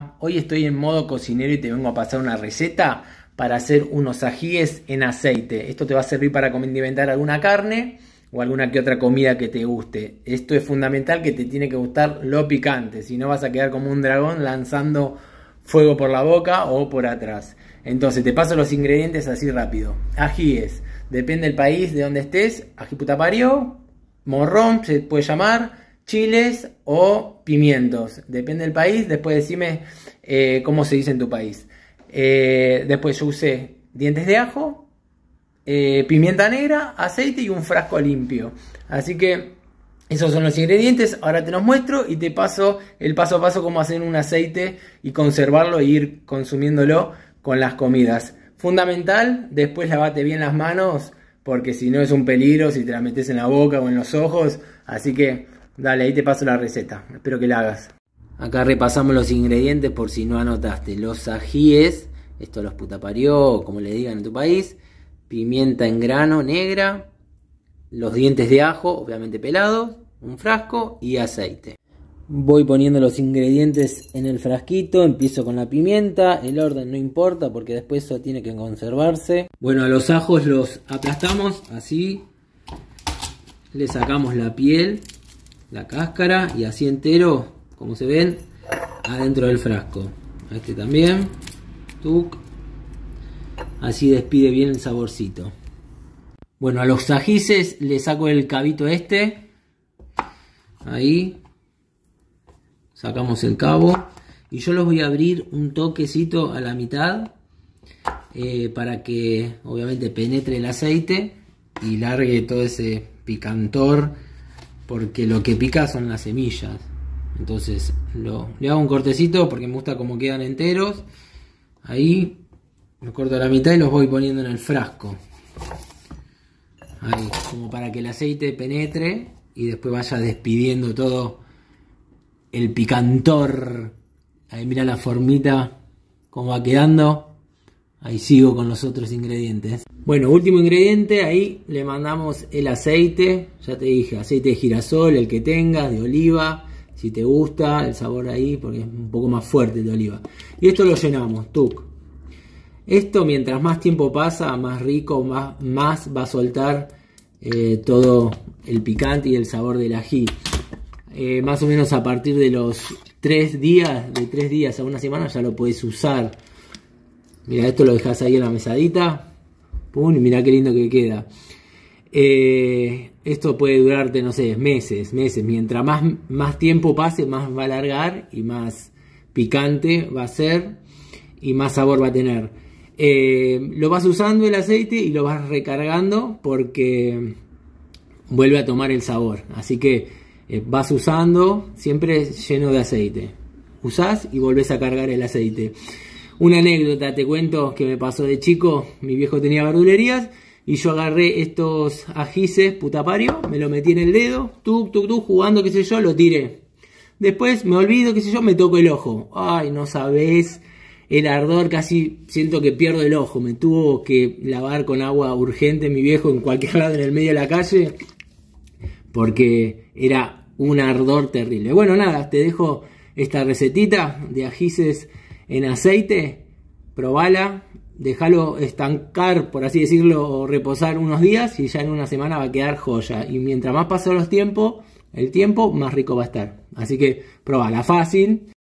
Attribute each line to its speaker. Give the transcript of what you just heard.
Speaker 1: Hoy estoy en modo cocinero y te vengo a pasar una receta para hacer unos ajíes en aceite. Esto te va a servir para condimentar alguna carne o alguna que otra comida que te guste. Esto es fundamental, que te tiene que gustar lo picante, si no vas a quedar como un dragón lanzando fuego por la boca o por atrás. Entonces te paso los ingredientes así rápido. Ajíes, depende del país de donde estés, ají puta parió, morrón se puede llamar, chiles o pimientos, depende del país. Después decime cómo se dice en tu país. Después yo usé dientes de ajo, pimienta negra, aceite y un frasco limpio. Así que esos son los ingredientes. Ahora te los muestro y te paso el paso a paso cómo hacer un aceite y conservarlo e ir consumiéndolo con las comidas. Fundamental, después lavate bien las manos, porque si no es un peligro si te la metes en la boca o en los ojos. Así que dale, ahí te paso la receta, espero que la hagas. Acá repasamos los ingredientes por si no anotaste. Los ajíes, esto los putaparió, como le digan en tu país. Pimienta en grano negra, los dientes de ajo, obviamente pelados, un frasco y aceite. Voy poniendo los ingredientes en el frasquito, empiezo con la pimienta, el orden no importa porque después eso tiene que conservarse. Bueno, a los ajos los aplastamos así, le sacamos la piel, la cáscara y así entero, como se ven, adentro del frasco. A este también, tuc. Así despide bien el saborcito. Bueno, a los ajíes le saco el cabito este. Ahí. Sacamos el cabo. Y yo los voy a abrir un toquecito a la mitad. Para que obviamente penetre el aceite. Y largue todo ese picantor. Porque lo que pica son las semillas. Entonces le hago un cortecito porque me gusta cómo quedan enteros. Ahí. Los corto a la mitad y los voy poniendo en el frasco. Ahí, como para que el aceite penetre y después vaya despidiendo todo el picantor. Ahí mira la formita, cómo va quedando. Ahí sigo con los otros ingredientes. Bueno, último ingrediente, ahí le mandamos el aceite. Ya te dije, aceite de girasol, el que tengas, de oliva. Si te gusta el sabor ahí, porque es un poco más fuerte de oliva. Y esto lo llenamos, tuc. Esto mientras más tiempo pasa, más rico, más va a soltar todo el picante y el sabor del ají. Más o menos a partir de los 3 días, de 3 días a una semana ya lo puedes usar. Mira, esto lo dejas ahí en la mesadita. Pum, y mira qué lindo que queda. Esto puede durarte, no sé, meses. Mientras más tiempo pase, más va a alargar y más picante va a ser y más sabor va a tener. Lo vas usando el aceite y lo vas recargando porque vuelve a tomar el sabor. Así que vas usando siempre lleno de aceite. Usás y volvés a cargar el aceite. Una anécdota te cuento que me pasó de chico. Mi viejo tenía verdulerías y yo agarré estos ajíes putapario, me lo metí en el dedo, jugando, qué sé yo, lo tiré. Después me olvido, qué sé yo, me toco el ojo. Ay, no sabés el ardor, casi siento que pierdo el ojo. Me tuvo que lavar con agua urgente mi viejo en cualquier lado en el medio de la calle porque era un ardor terrible. Bueno, nada, te dejo esta recetita de ajíes en aceite. Probala, déjalo estancar, por así decirlo, o reposar unos días y ya en una semana va a quedar joya. Y mientras más pasa el tiempo, más rico va a estar. Así que probala, fácil.